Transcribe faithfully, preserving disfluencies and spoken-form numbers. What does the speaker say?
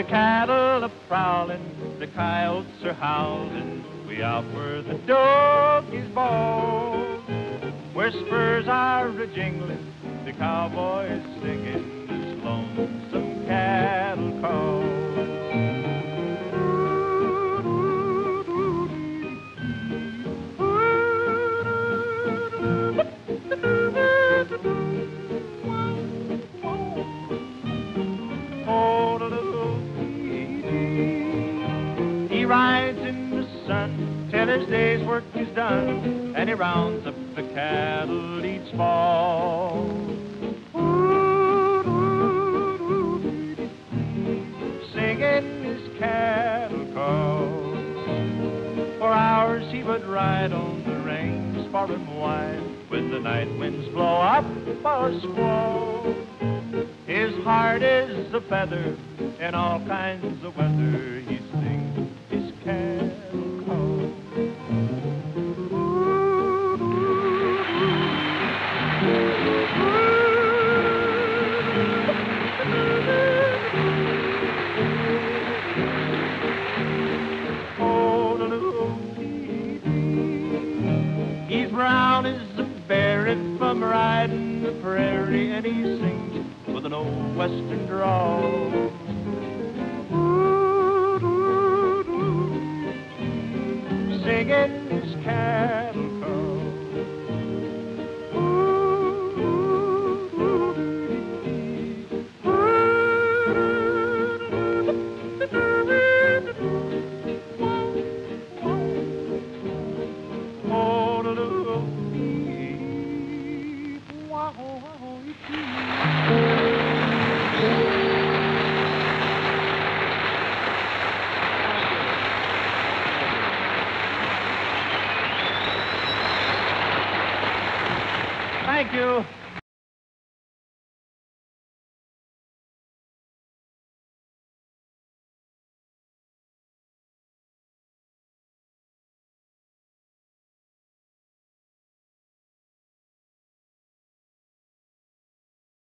cattle are prowlin, the coyotes are howlin, we out where the doggies bawl. Where spurs are a jinglin, the cowboy is singing this lonesome cattle call. He rides in the sun till his day's work is done, and he rounds up the cattle each fall. Singing his cattle call. For hours he would ride on the range far and wide, when the night winds blow up a squall. His heart is a feather in all kinds of weather. He sings his cattle call. He's brown as a berry from riding the prairie, and he sings with an old western drawl. Singing his cattle call. Thank you.